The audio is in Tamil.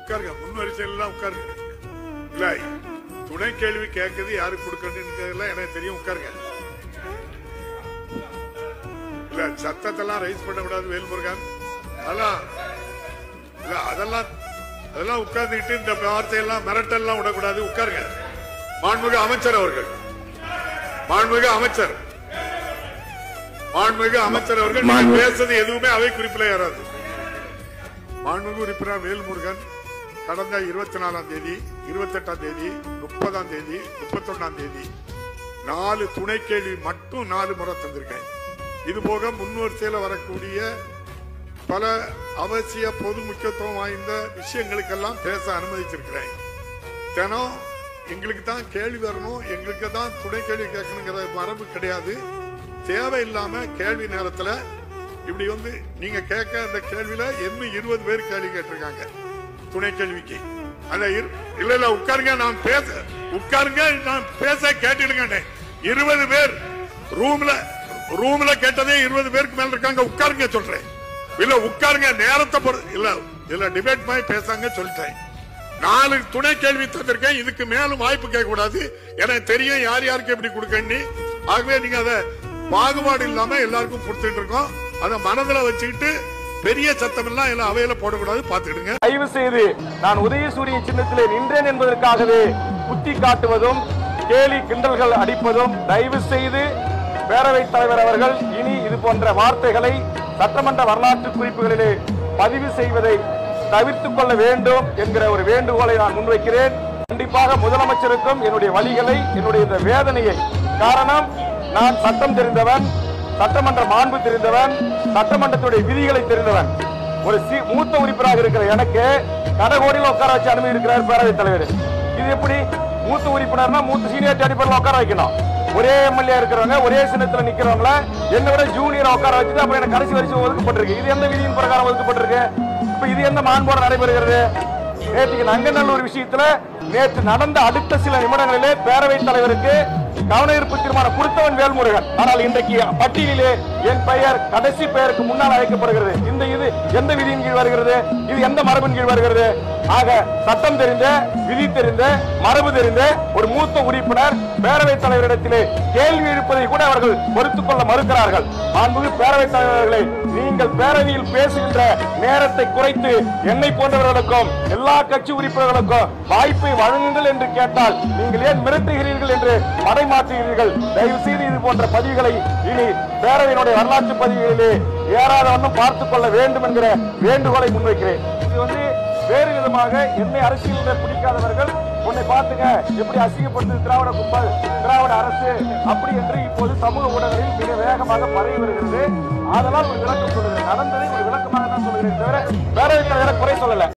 உட்காருங்க, முன் வரிசையில உட்காருங்க. இல்ல துணை கேள்வி கேட்கறது யாருக்கு கொடுக்கணும் எனக்கு தெரியும். உட்காருங்க. இல்ல சத்தத்தெல்லாம் ரைஸ் பண்ண கூடாது வேல்முருகன். அதெல்லாம் உட்கார்ந்துக்கிட்டு இந்த வார்த்தையெல்லாம் மிரட்டெல்லாம் விடக்கூடாது. உட்காருங்க. மாண்புமிகு அமைச்சர் அவர்கள், மாண்புமிகு அமைச்சர் அவர்கள் பேசுறது எதுவுமே அவை குறிப்பில் ஏறாது. மாண்புமிகு உறுப்பினர் வேல்முருகன் கடந்த 24ஆம் தேதி, 28ஆம் தேதி, 30ஆம் தேதி, 31ஆம் தேதி 4 துணை கேள்வி மட்டும் 4 முறை தந்திருக்கேன். இது போக முன்வரிசையில் வரக்கூடிய பல அவசிய பொது முக்கியத்துவம் வாய்ந்த விஷயங்களுக்கெல்லாம் பேச அனுமதிச்சிருக்கிறேன். தினம் எங்களுக்கு தான் கேள்வி வரணும், எங்களுக்கு தான் துணை கேள்வி கேட்கணுங்கிற மரபு கிடையாது. தேவையில்லாம கேள்வி நேரத்தில் இப்படி நீங்க கேட்க அந்த கேள்வியில இன்னும் 20 பேர் கேள்வி கேட்டிருக்காங்க துணை கேள்விக்கு. அந்த இல்ல உட்காருங்க, நான் பேச கேட்டுடுங்க. 20 பேர் ரூம்ல கேட்டதே 20 பேருக்கு மேல இருக்காங்க. உட்காருங்க சொல்றேன். இல்ல உட்காருங்க, நேரத்தை இல்ல டிபேட் மாதிரி பேசாங்க சொல்லிட்டேன். 4 துணை கேள்வி தந்திருக்கேன். இதுக்கு மேலும் வாய்ப்பு கேட்க கூடாது. எனக்கு தெரியும் யார் யாருக்கு எப்படி கொடுக்கன்னு. ஆகவே நீங்க அதை பாகுபாடு இல்லாம எல்லாருக்கும் கொடுத்துட்டு இருக்கோம். அதை மனதில் வச்சுக்கிட்டு பெரிய சத்தம் எல்லாம் எல்லாம் அவையில போடக்கூடாது. பாத்துக்கிடுங்க. தயவு செய்து நான் உதயசூரிய சின்னத்திலே நின்றேன் என்பதற்காகவே குத்தி காட்டுவதும் கேலி கிண்டல்கள் அடிப்பதும் தயவு செய்து பேரவைத் தலைவர் அவர்கள் இனி இது போன்ற வார்த்தைகளை சட்டமன்ற வரலாற்று குறிப்புகளிலே பதிவு செய்வதை தவிர்த்துக் கொள்ள வேண்டும் என்கிற ஒரு வேண்டுகோளை நான் முன்வைக்கிறேன். கண்டிப்பாக முதலமைச்சருக்கும் என்னுடைய வழிகளை, என்னுடைய இந்த வேதனையை, காரணம் நான் சட்டம் தெரிந்தவன், சட்டமன்ற மாண்பு தெரிந்தவன், சட்டமன்றத்துடைய விதிகளை தெரிந்தவன். ஒரு மூத்த உறுப்பினராக இருக்கிற எனக்கு கடகோடியில் உட்கார வச்சு அனுமதி இருக்கிறார் பேரவைத் தலைவர். இது எப்படி மூத்த உறுப்பினர்னா மூத்த சீனியர் அடிப்படையில் உட்கார வைக்கணும். ஒரே எம்எல்ஏ இருக்கிறவங்க, ஒரே சின்னத்தில் நிக்கிறவங்கள என்ன விட ஜூனியர் உட்கார வச்சுட்டு அப்புறம் எனக்கு கடைசி வரிசை ஒதுக்கப்பட்டிருக்கு. இது எந்த விதியின் பிரகாரம் ஒதுக்கப்பட்டிருக்கு? இப்ப இது எந்த மாண்போடு நடைபெறுகிறது? நேற்று நங்கநல்லூர் விஷயத்துல நேற்று நடந்த அடுத்த சில நிமிடங்களிலே பேரவைத் தலைவருக்கு கவன ஈர்ப்பு தீர்மானம் கொடுத்தவன் வேல்முருகன். ஆனால் இன்றைக்கு பட்டியலிலே என் பெயர் கடைசி பெயருக்கு முன்னால் அழைக்கப்படுகிறது. இது எந்த விதியின் கீழ் வருகிறது? இது எந்த மரபின் கீழ் வருகிறது? ஆக சட்டம் தெரிந்த, விதி தெரிந்த, மரபு தெரிந்த ஒரு மூத்த உறுப்பினர் பேரவைத் தலைவரிடத்திலே கேள்வி எழுப்பதை கூட அவர்கள் பொறுத்துக் கொள்ள மறுக்கிறார்கள். மாண்புமிகு பேரவைத் தலைவர்களே, நீங்கள் பேரவையில் பேசுகின்ற நேரத்தை குறைத்து என்னை போன்றவர்களுக்கும் எல்லா கட்சி உறுப்பினர்களுக்கும் வாய்ப்பை வழங்குங்கள் என்று கேட்டால் நீங்கள் ஏன் மிரட்டுகிறீர்கள் என்று மடைமாற்றுகிறீர்கள். தயவு செய்து இது போன்ற பதிவுகளை இனி பேரவையினுடைய வரலாற்று பதிவுகளிலே ஏறாத வண்ணம் பார்த்துக் கொள்ள வேண்டும் என்கிற வேண்டுகோளை முன்வைக்கிறேன். இது வேறு விதமாக என்னை அரசியலில் பிடிக்காதவர்கள் உன்னை பார்த்துங்க எப்படி அசிங்கப்படுத்து திராவிட கும்பல், திராவிட அரசு அப்படி என்று இப்போது சமூக ஊடகங்களில் மிக வேகமாக பரவி வருகிறது. அதனால் ஒரு விளக்கம் சொல்லுகிறேன். நடந்ததை ஒரு விளக்கமாக தான் சொல்லுகிறேன் தவிர பேரவைத் தலைவரை குறை சொல்லல.